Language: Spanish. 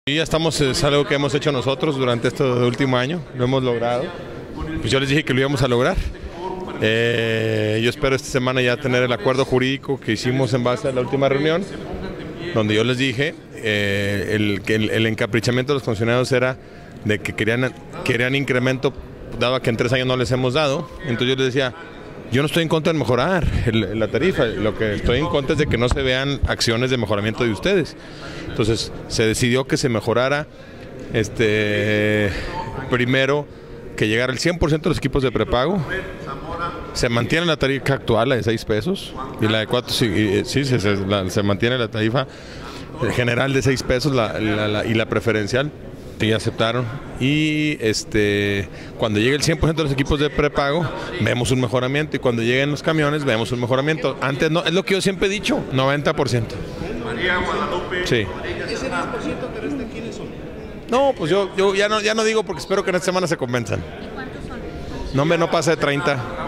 Y ya estamos, es algo que hemos hecho nosotros durante este último año, lo hemos logrado. Pues yo les dije que lo íbamos a lograr. Yo espero esta semana ya tener el acuerdo jurídico que hicimos en base a la última reunión, donde yo les dije el encaprichamiento de los funcionarios era de que querían incremento, dado que en 3 años no les hemos dado. Entonces yo les decía, yo no estoy en contra de mejorar la tarifa, lo que estoy en contra es de que no se vean acciones de mejoramiento de ustedes. Entonces se decidió que se mejorara primero que llegara el 100% de los equipos de prepago. Se mantiene la tarifa actual, la de 6 pesos, y la de 4, sí, se mantiene la tarifa general de 6 pesos y la preferencial. Y aceptaron. Y cuando llegue el 100% de los equipos de prepago, vemos un mejoramiento. Y cuando lleguen los camiones, vemos un mejoramiento. Antes no, es lo que yo siempre he dicho, 90%. María Guadalupe. Sí. ¿Ese 10% que resta quiénes son? No, pues yo ya no digo porque espero que en esta semana se convenzan. ¿Y cuántos son? No pasa de 30.